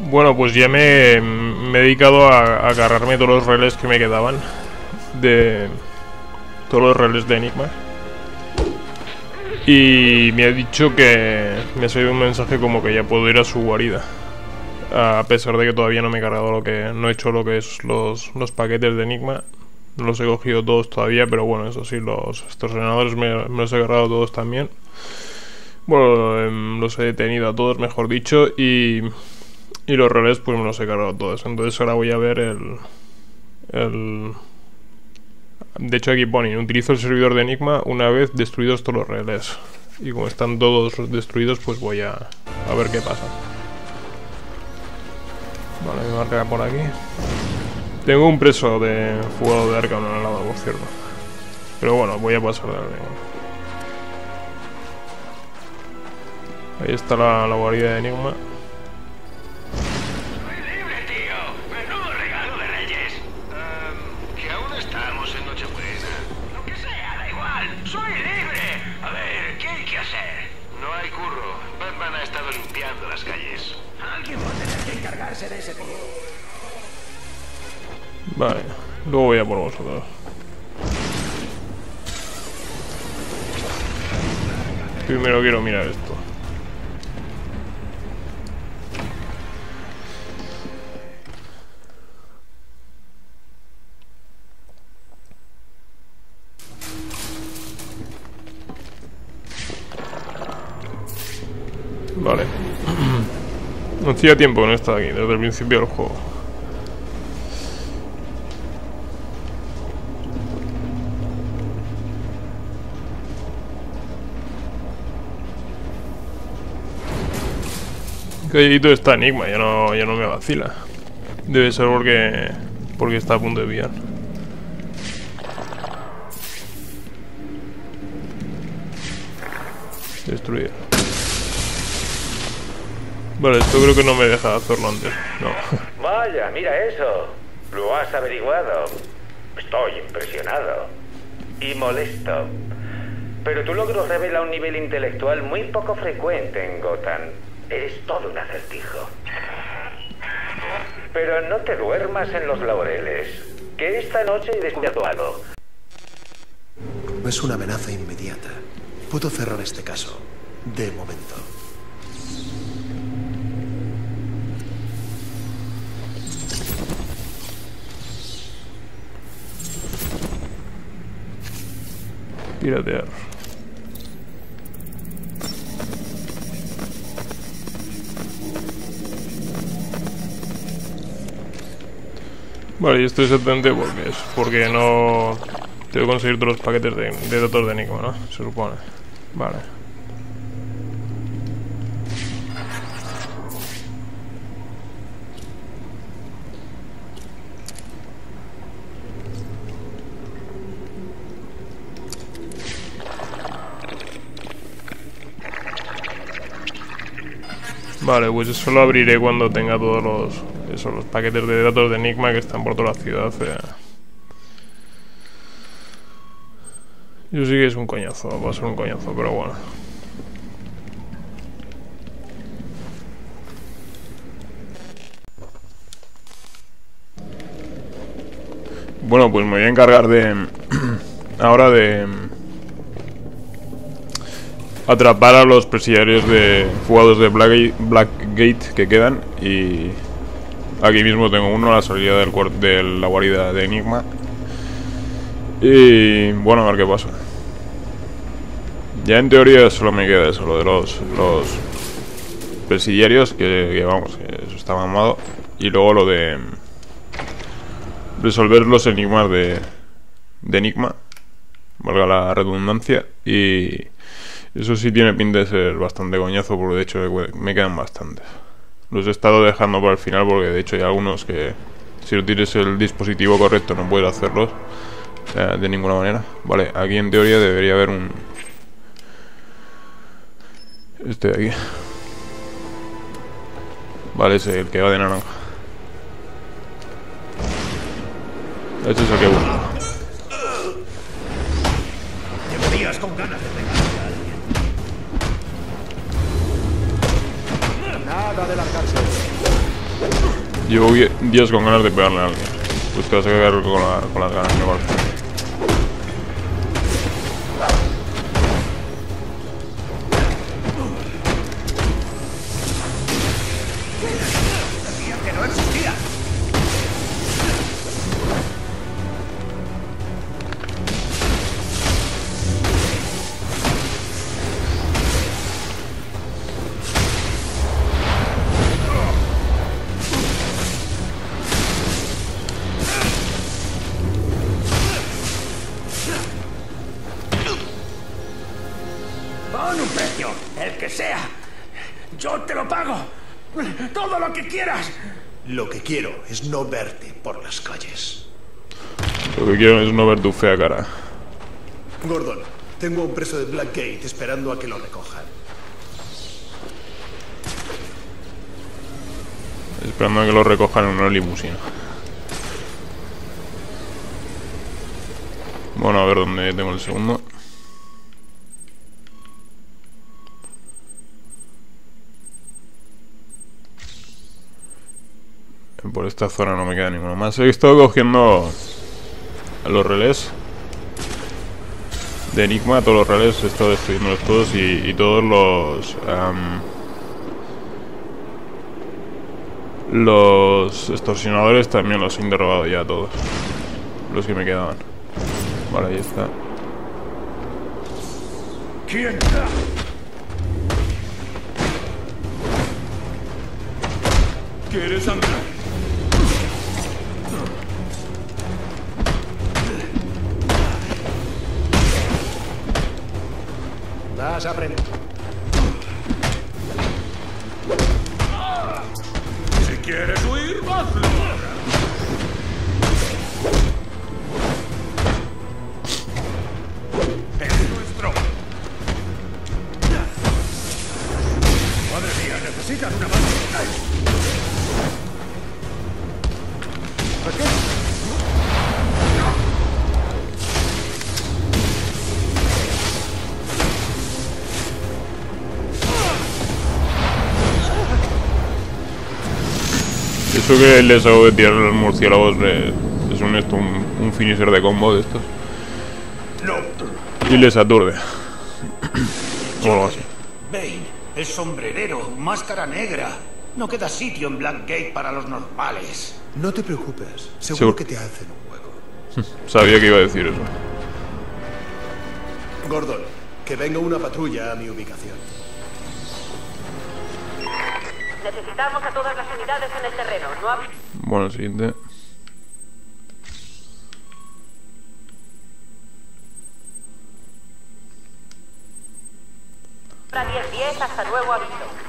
Bueno, pues ya me he dedicado a agarrarme todos los relés que me quedaban. De todos los relés de Enigma. Y me ha dicho que me ha salido un mensaje como que ya puedo ir a su guarida. A pesar de que todavía no me he cargado no he hecho lo que es los paquetes de Enigma. No los he cogido todos todavía, pero bueno, eso sí, estos ordenadores me los he cargado todos también. Bueno, los he detenido a todos, mejor dicho, y los relés pues me los he cargado todos. Entonces ahora voy a ver de hecho aquí pone: utilizo el servidor de Enigma una vez destruidos todos los relés. Y como están todos destruidos, pues voy a ver qué pasa. Vale, me marca por aquí. Tengo un preso de fugado de Arkham al lado, por cierto. Pero bueno, voy a pasar de la Enigma. Ahí está la guarida de Enigma. ¡Soy libre, tío! ¡Menudo regalo de Reyes! Que aún estamos en Nochebuena. Lo que sea, da igual. ¡Soy libre! A ver, ¿qué hay que hacer? No hay curro. Batman ha estado limpiando las calles. Alguien va a tener que encargarse de ese tío. Vale, luego voy a por vosotros. Primero quiero mirar esto. Vale. No hacía tiempo que no estaba aquí, desde el principio del juego. Calladito está Enigma, ya no me vacila. Debe ser porque está a punto de pillar. Destruir. Vale, esto creo que no me deja hacerlo antes. No. Vaya, mira eso. Lo has averiguado. Estoy impresionado. Y molesto. Pero tu logro revela un nivel intelectual muy poco frecuente en Gotham. Eres todo un acertijo. Pero no te duermas en los laureles, que esta noche he descubierto algo. Es una amenaza inmediata. Puedo cerrar este caso, de momento. Piratear. Vale, y esto es exactamente porque no tengo que conseguir todos los paquetes de datos de Enigma, ¿no? Se supone. Vale. Vale, pues eso lo abriré cuando tenga todos los paquetes de datos de Enigma que están por toda la ciudad. Yo sí que es un coñazo, va a ser un coñazo, pero bueno. Bueno, pues me voy a encargar ahora de atrapar a los presidiarios de fugados de Blackgate que quedan. Y aquí mismo tengo uno a la salida de la guarida de Enigma. Y bueno, a ver qué pasa. Ya en teoría solo me queda eso, lo de los presidiarios, que vamos, que eso está mamado. Y luego lo de resolver los enigmas de Enigma, valga la redundancia. Y eso sí tiene pinta de ser bastante coñazo, porque de hecho me quedan bastantes. Los he estado dejando para el final porque de hecho hay algunos que si no tienes el dispositivo correcto no puedes hacerlos de ninguna manera. Vale, aquí en teoría debería haber un... Este de aquí. Vale, ese, el que va de naranja. Este es el que busco. Llevo días con ganas de pegar a alguien. Nada de largarse. Llevo días con ganas de pegarle a alguien. Pues te vas a quedar con las ganas, me parece. Que no existía. Pon un precio, el que sea. Yo te lo pago. Todo lo que quieras. Lo que quiero es no verte por las calles. Lo que quiero es no ver tu fea cara. Gordon, tengo a un preso de Blackgate esperando a que lo recojan. Esperando a que lo recojan en una limusina. Bueno, a ver dónde tengo el segundo. Por esta zona no me queda ninguno más. He estado cogiendo a los relés de Enigma, todos los relés, he estado destruyéndolos todos y todos los extorsionadores también los he interrogado ya todos. Los que me quedaban. Vale, ahí está. ¿Quién? ¿Quieres sangre? Vas a aprender. Si quieres huir, hazlo. Es nuestro. Madre mía, necesitas una mano. Eso que les hago de tirar a los murciélagos es un finisher de combo de estos. Y les aturde. O algo así. Bane, el sombrerero, máscara negra. No queda sitio en Blackgate para los normales. No te preocupes, seguro Seguro. que te hacen un hueco. Sabía que iba a decir eso. Gordon, que venga una patrulla a mi ubicación. Necesitamos a todas las unidades en el terreno. No habrá Bueno, el siguiente. 10-10 hasta nuevo aviso.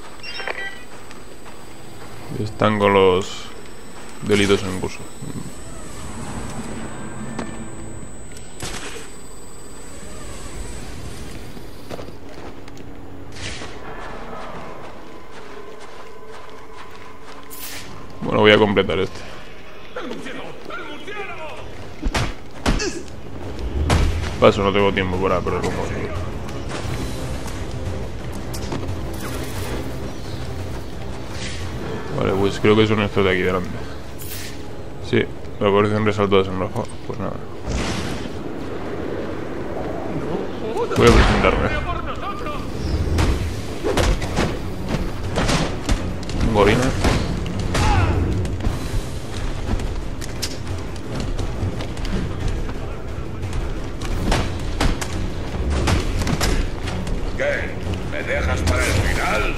Están con los delitos en curso. Bueno, voy a completar este. Paso, no tengo tiempo para perder con vosotros. Vale, pues creo que son estos de aquí delante. Sí, me aparecen resaltados en rojo. Pues nada. Voy a presentarme. Gorina. ¿Qué? ¿Me dejas para el final?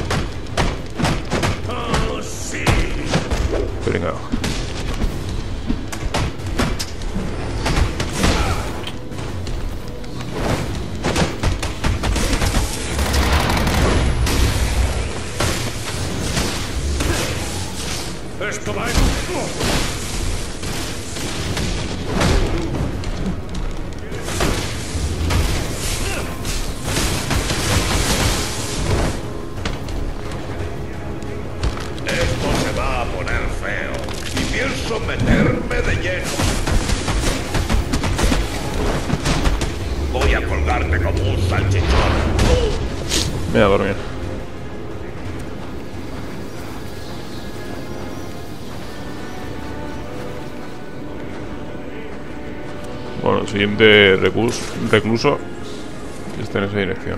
¡Oh, sí! Venga. ¡Esto va en... Esto se va a poner feo y pienso meterme de lleno. Voy a colgarte como un salchichón. Me voy a dormir. Bueno, el siguiente recluso está en esa dirección.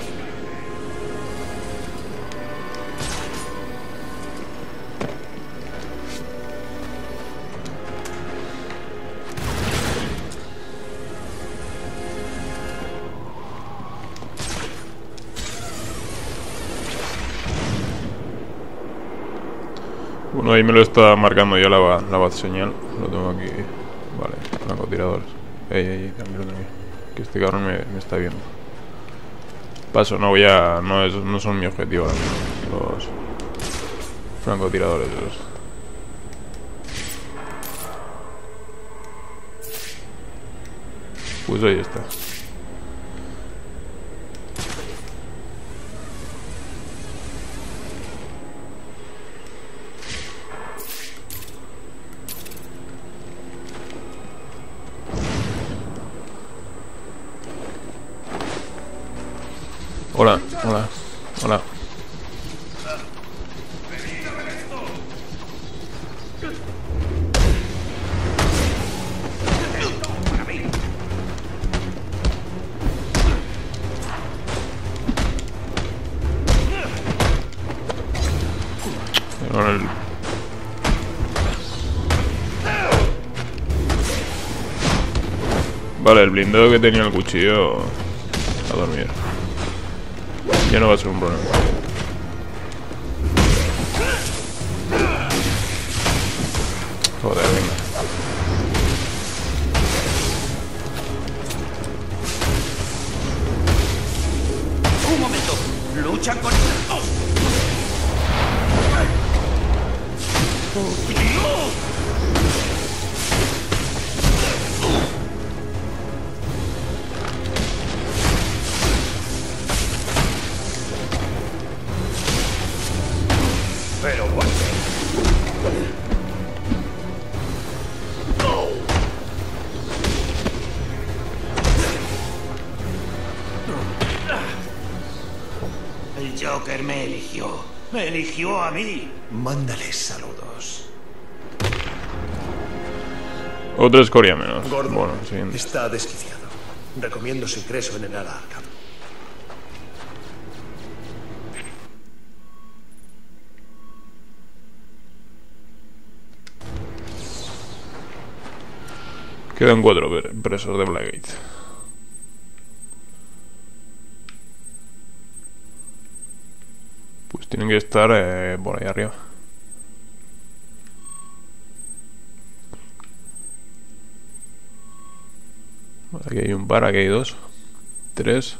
Bueno, ahí me lo está marcando ya la base señal. Lo tengo aquí. Vale, francotiradores. Ey, también lo tengo aquí. Que este cabrón me está viendo. Paso, no voy a... No son mi objetivo ahora mismo. Los francotiradores esos. Pues ahí está. Hola, hola, hola. Vale, el blindado que tenía el cuchillo a dormir. Ya no va a ser un problema. Joder, venga. ¡Un momento! ¡Luchan con... Pero bueno. El Joker me eligió. Me eligió a mí. Mándales saludos. Otra escoria menos. Gordon Bueno, siguiente. está desquiciado. Recomiendo su ingreso en el ala Arkham. Quedan 4 presos de Blackgate. Pues tienen que estar por ahí arriba. Aquí hay un par, aquí hay 2, 3.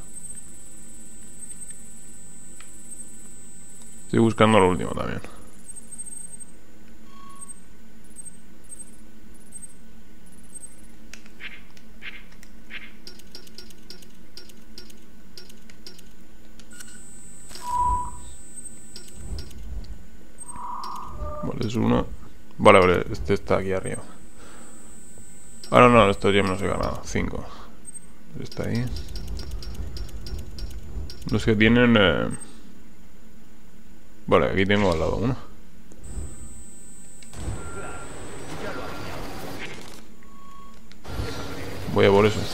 Estoy buscando lo último también. Vale, es uno. Vale, vale, este está aquí arriba. Ahora no, esto ya me los he ganado. 5. Está ahí. Los que tienen... Vale, aquí tengo al lado uno. Voy a por eso.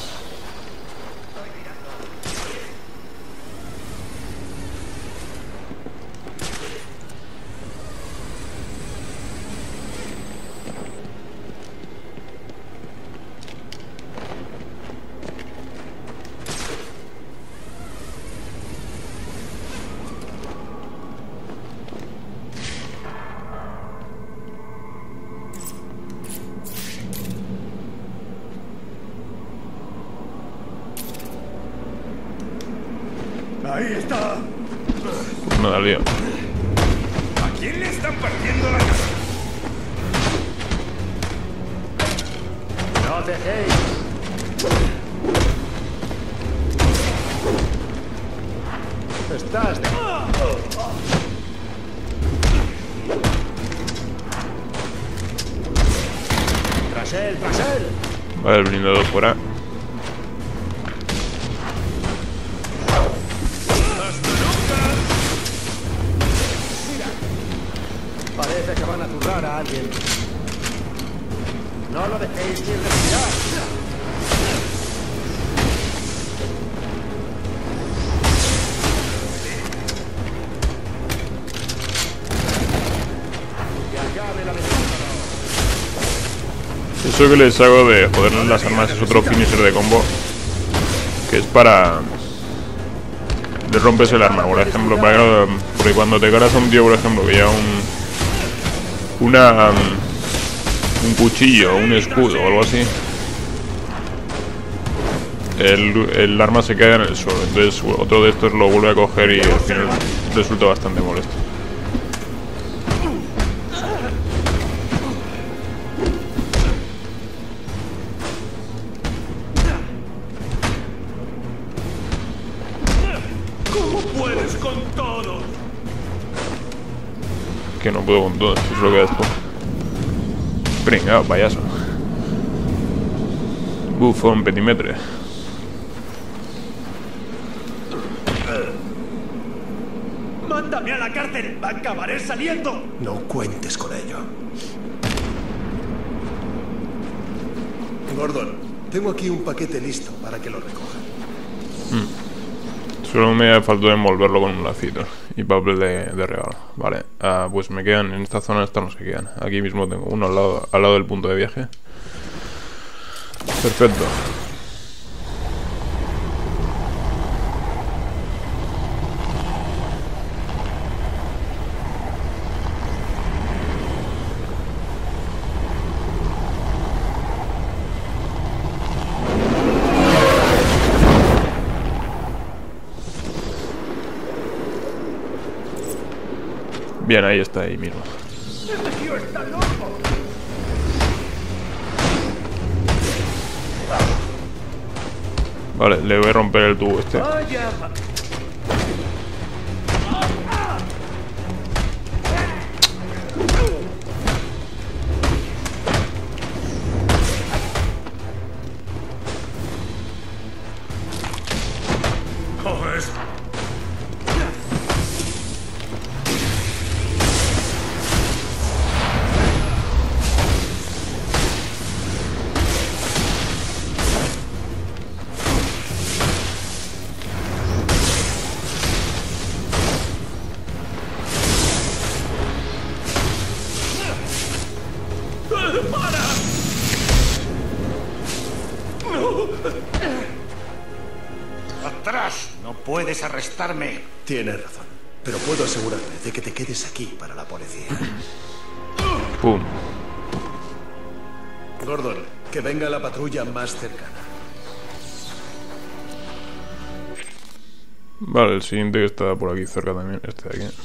Ahí está. No da lío. ¿A quién le están partiendo la cara? No dejéis. Estás de... Tras él, tras él. Vale, el blindado fuera. Parece que van a zurrar a alguien. No lo dejéis ni respirar. Eso que les hago de joderles las armas es otro finisher de combo. Que es para... Le rompes el arma, por ejemplo. Porque cuando te cargas a un tío, por ejemplo, que lleva un cuchillo, un escudo o algo así, el arma se queda en el suelo. Entonces otro de estos lo vuelve a coger y al final resulta bastante molesto. ¿Cómo puedes con todos? Que no puedo con todo, eso es lo que después. Pringao, payaso. Bufón, petimetre. ¡Mándame a la cárcel! ¡Acabaré saliendo! No cuentes con ello. Gordon, tengo aquí un paquete listo para que lo recoja. Solo me faltó envolverlo con un lacito y papel de regalo. Vale, pues me quedan en esta zona, estas no se quedan. Aquí mismo tengo uno al lado del punto de viaje. Perfecto. Bien, ahí está, ahí mismo. ¡Este tío está loco! Vale, le voy a romper el tubo este. Vaya. ¿Coges? ¡Atrás! ¡No puedes arrestarme! Tienes razón, pero puedo asegurarme de que te quedes aquí para la policía. Pum. Gordon, que venga la patrulla más cercana. Vale, el siguiente que está por aquí cerca también, este de aquí.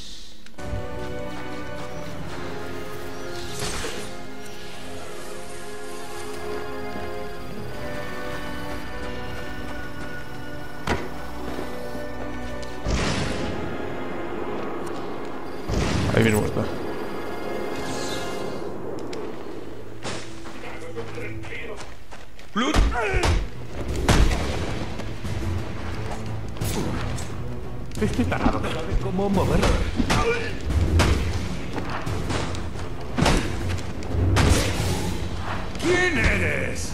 Ahí mismo está. ¡Blut! Este tarado no sabe cómo moverlo. ¿Quién eres?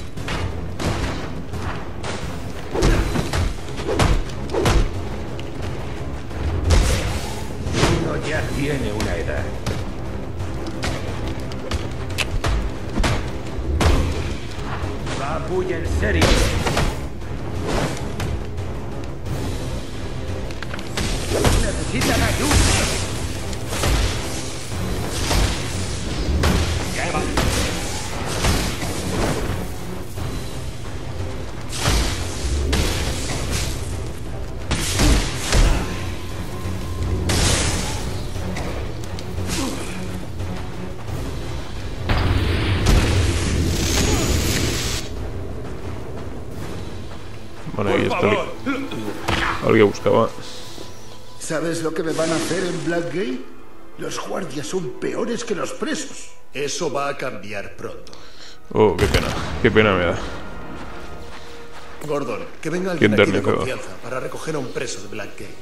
Uno ya tiene una edad. Va muy en serio. Necesitan ayuda. ¿Qué va? Bueno, ahí está algo que buscaba. ¿Sabes lo que me van a hacer en Blackgate? Los guardias son peores que los presos. Eso va a cambiar pronto. Oh, qué pena me da. Gordon, que venga alguien aquí de enternecedor. confianza para recoger a un preso de Blackgate.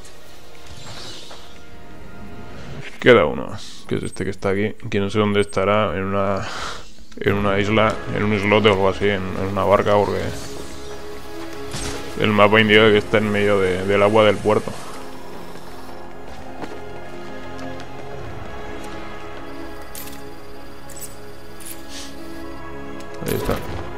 Queda uno, que es este que está aquí, que no sé dónde estará, en una isla, en un islote o algo así, en una barca, porque el mapa indica que está en medio del agua del puerto. Ahí está.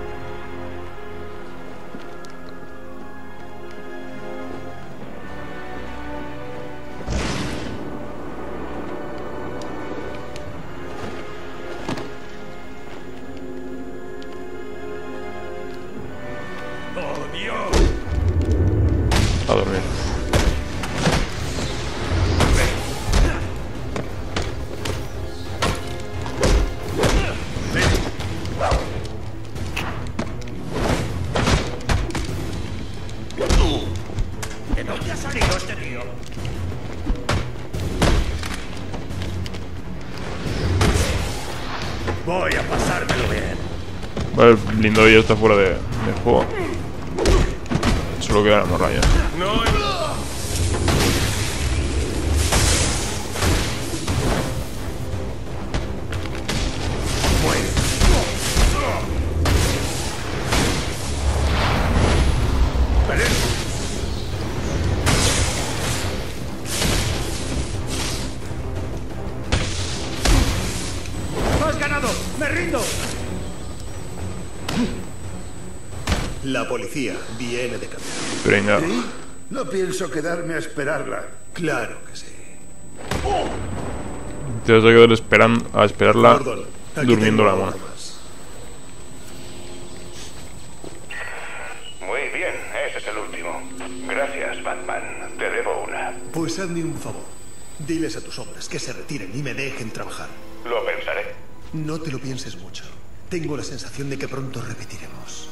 A dormir. ¿De dónde ha salido este tío? Voy a pasármelo bien. Vale, el blindado ya está fuera de juego. Solo queda la morralla. ¡Has ganado! ¡Me rindo! La policía viene de camino. Venga. ¿Sí? No pienso quedarme a esperarla. Claro que sí. Te vas a quedar a esperarla Gordon, aquí durmiendo tengo la mano. armas. Muy bien, ese es el último. Gracias, Batman. Te debo una. Pues hazme un favor. Diles a tus hombres que se retiren y me dejen trabajar. Lo pensaré. No te lo pienses mucho. Tengo la sensación de que pronto repetiremos.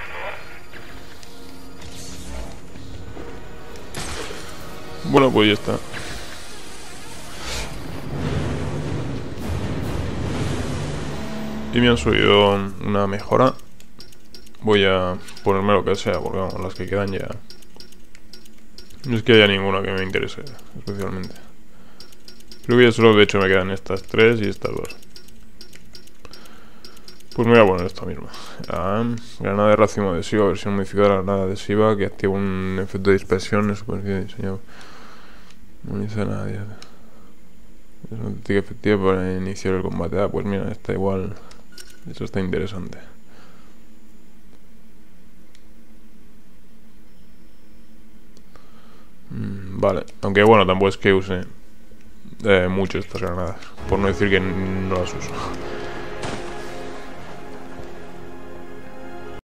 Bueno, pues ya está. Y me han subido una mejora. Voy a ponerme lo que sea, porque vamos, las que quedan ya. No es que haya ninguna que me interese especialmente. Creo que ya solo de hecho me quedan estas 3 y estas 2. Pues me voy a poner esta misma. Granada de racimo adhesiva, versión modificada de la granada adhesiva que activa un efecto de dispersión en superficie de diseño. Munición a nadie. Es una táctica efectiva para iniciar el combate. Ah, pues mira, está igual. Eso está interesante. Vale, aunque bueno, tampoco es que use mucho estas granadas. Por no decir que no las uso.